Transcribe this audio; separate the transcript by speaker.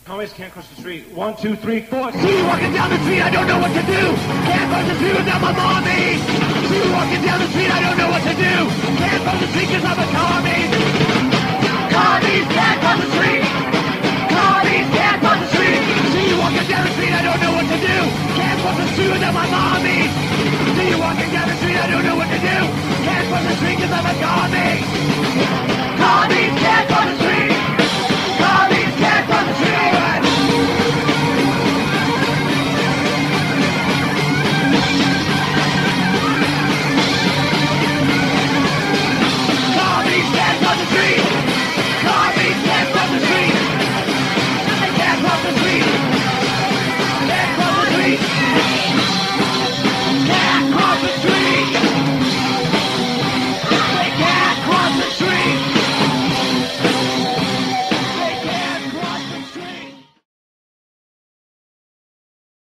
Speaker 1: Commies can't cross the street. 1, 2, 3, 4. See you walking down the street, I don't know what to do. Can't cross the street without my mommy. See you walking down the street, I don't know what to do. Can't cross the street cause I'm a commie. Commies can't cross the street.